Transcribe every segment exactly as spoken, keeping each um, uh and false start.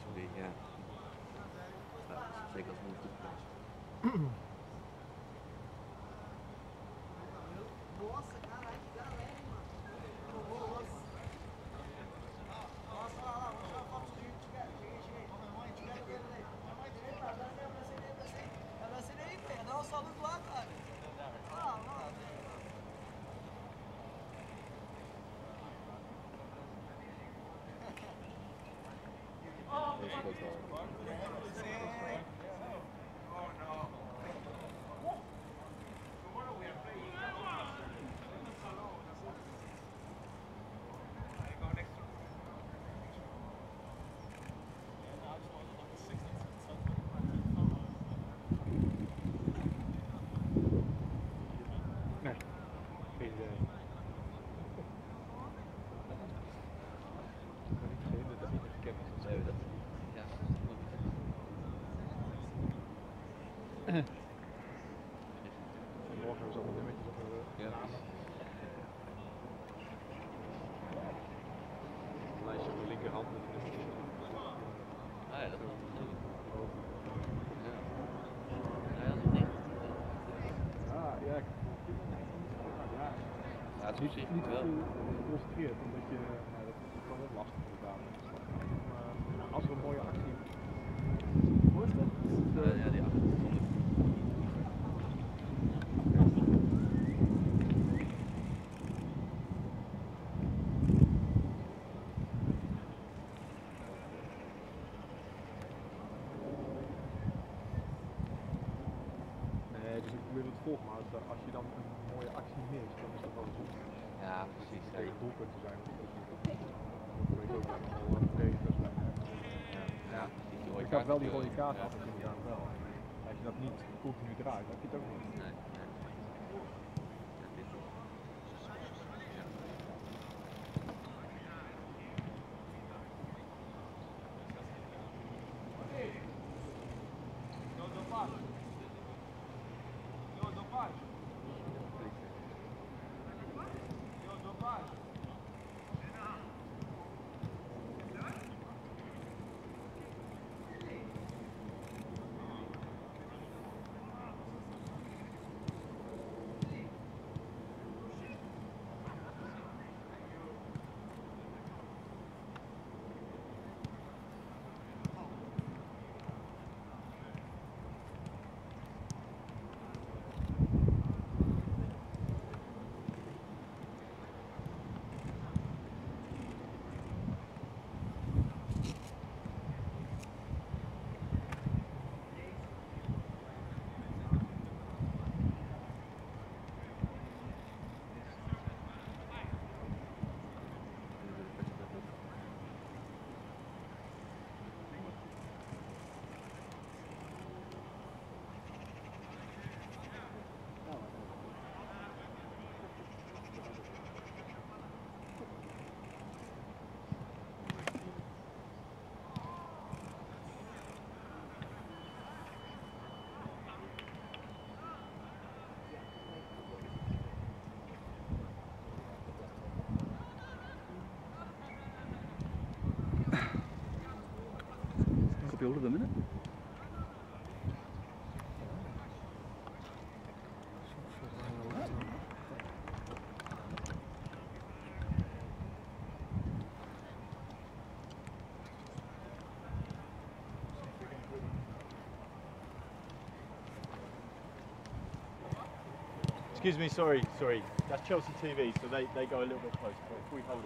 Sorry, ja. Ja, zeker als het goed is. Nossa, caralho, que galera, hein, mano. Nossa. Nossa, olha lá, vou tirar foto de cheguei, cheguei. Chega dele aí. Eita, agora eu lancei daí, lancei. Eu lancei daí, velho. Dá um saludo lá, cara. Olha lá, olha lá, velho. Nee, geen idee. Ik weet dat niet gekend is. Nee, dat, ja, dat is nog niet. Morgen hebben ze allemaal nummertjes op de Ja. een lijstje op de linkerhand met de nummertjes. Ah ja, dat is wel goed. Ja. Ja, dat is niet. Ah, ja. Ja. Ja, het is Niet, op zich niet wel. geconcentreerd, omdat je, nou, dat is wel wat lastig inderdaad. Uh, als er een mooie actie Hoe is dat? Uh, ja, die achter. Nee, dus ik probeer het te volgen, maar als, als je dan een mooie actie mist, dan is dat wel zonde. Ja, precies. Het tegen doelpunten zijn natuurlijk. Dat weet ik ook wel regels bij. Ja, ja, precies. Die rode Ik kaart had wel die ook, rode kaart ja. had ik inderdaad wel. Als je dat niet continu draait, dan heb je het ook niet. Nee, nee. Ja, dit is. Ja. Copy all of them, innit? Excuse me, sorry, sorry. That's Chelsea T V, so they, they go a little bit closer. But if we hold it.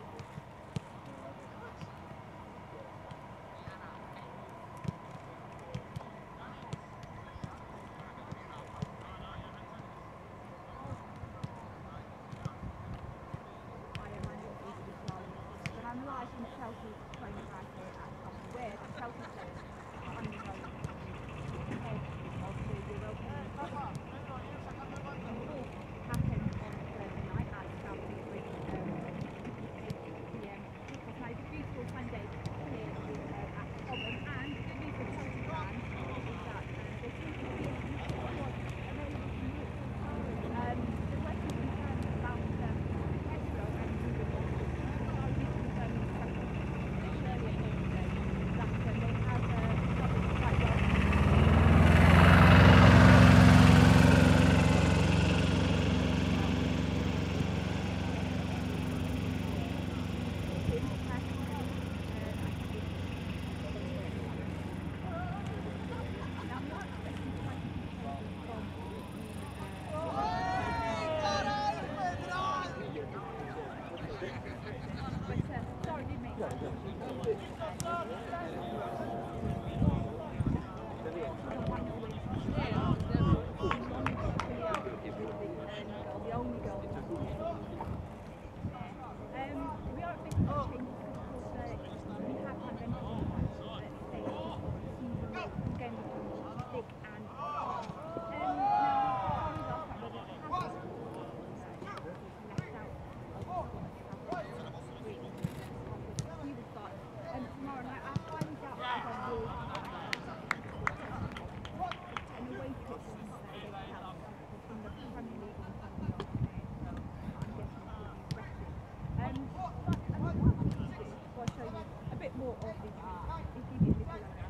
I'm live in Chelsea training right here at where the Chelsea players are undergoing of the Europa League. Happened on Thursday night at Stamford Bridge um, eight p m. Now it's a beautiful Sunday here uh, at Cobham, and the good news for Chelsea fans is that uh, there seems to be a huge squad available to you. Um, the question concerns about um, Pedro and Ruben. I was confirming this earlier today that The only goal. Um, we are a bit of a change because of course uh, we have had them on the stage game of stick and um, now the last time whether it has left out he will start and tomorrow night I highly doubt that I will and the way to it from the Premier League on Sunday I'm guessing it will be rested. Um, but um, what I wanted to do before I show you a bit more of the if you give this a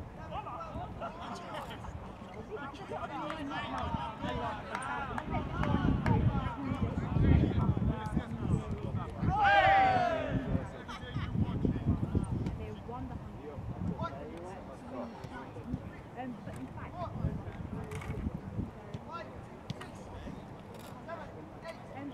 they won the um, but in fact and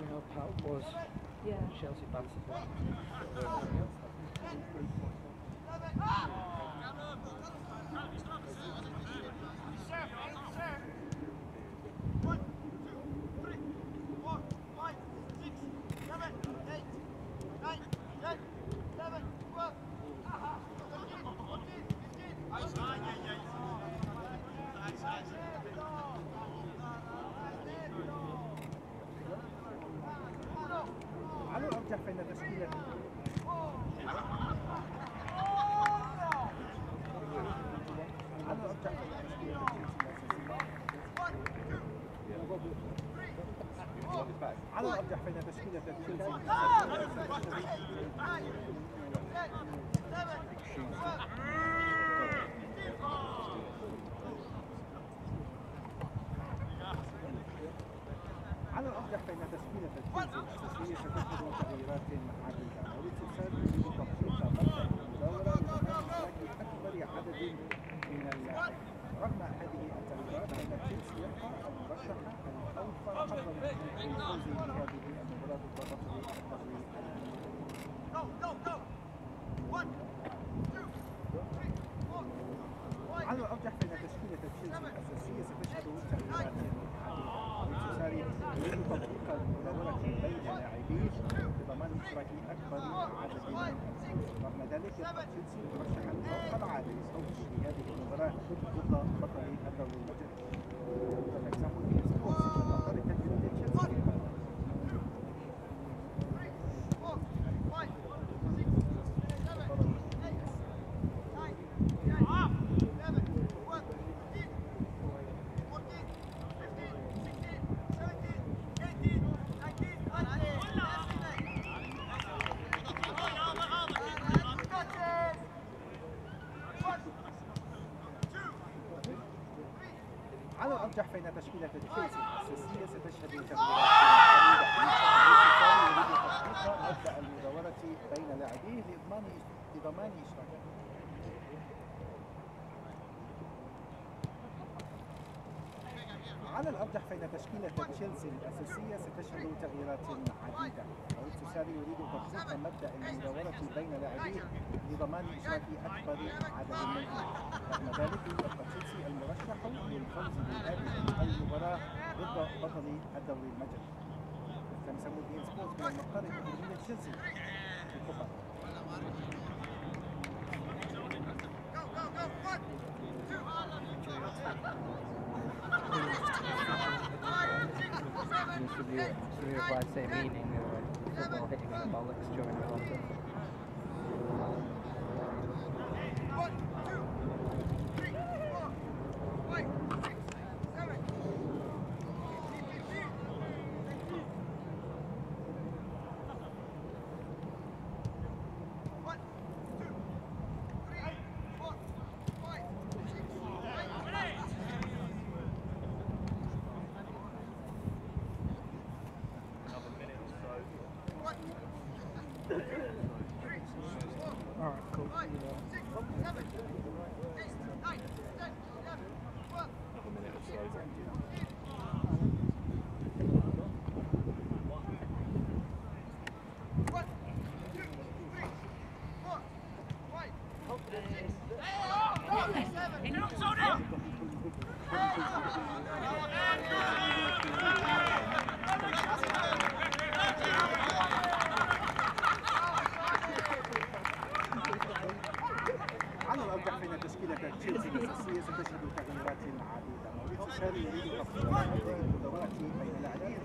you know how it was. Yeah. Chelsea battered them. على الأرجح فإن تشكيلة على الأرجح فإن تشكيلة على الأرجح فإن تشكيلة على الأرجح فإن تشكيلة تشيلسي الأساسية ستشهد تغييرات عديدة ولتساهم في تطبيق مبدأ المداولة بشكل أكبر عدد من اللاعبين. رغم هذه التغييرات فإن تشيلسي يبقى المرشح الأوفر حظا للفوز بهذه المباراة ضد بطل الدوري. على الأرجح فإن تشكيلة تشيلسي الأساسية ستشهد تغييرات عديدة يريد تطبيق المداولة بين لاعبيه بضمان إشراك أكبر عدد من الفوز. رغم ذلك يبقى تشيلسي مرشحا فوق العادة للفوز في هذه المباراة ضد بطل الدوري المجري. فالإكزامبل في سبورتس تختار تجربة تشيلسي. على الأرجح فإن تشكيلة تشيلسي الأساسية ستشهد تغييرات عديدة. يريد تطبيق مبدأ المداولة بين لاعبيه لضمان لضمان إشراك. على الأرجح فإن تشكيلة تشيلسي الأساسية ستشهد تغييرات عديدة. والتساري يريد تطبيق مبدأ المداولة بين لاعبيه لضمان إشراك أكبر عدد منهم. رغم ذلك يبقى تشيلسي المرشح للفوز بهذه المباراة ضد بطل الدوري المجري. كان يسموه بين سبورتس من المقر التدريبي تشيلسي في الكوبا. Should be, should be applied the same meaning uh, football hitting the bollocks during the half. Alright, cool. على الأرجح فإن تشكيلة تشيلسي الأساسية ستشهد تغييرات عديدة. والتساري يريد تطبيق مبدأ المداولة بين لاعبيه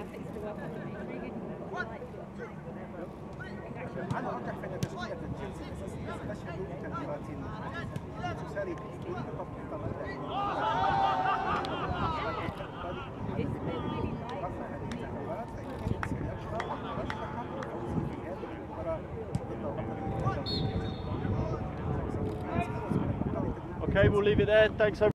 على الأرجح فإن تشكيلة تشيلسي الأساسية ستشهد تغييرات عديدة. والتساري يريد تطبيق مبدأ رغم هذه التغييرات فإن تشيلسي يبقى مرشحا للفوز في هذه المباراة ضد بطل الدوري. Okay, we'll leave it there. Thanks.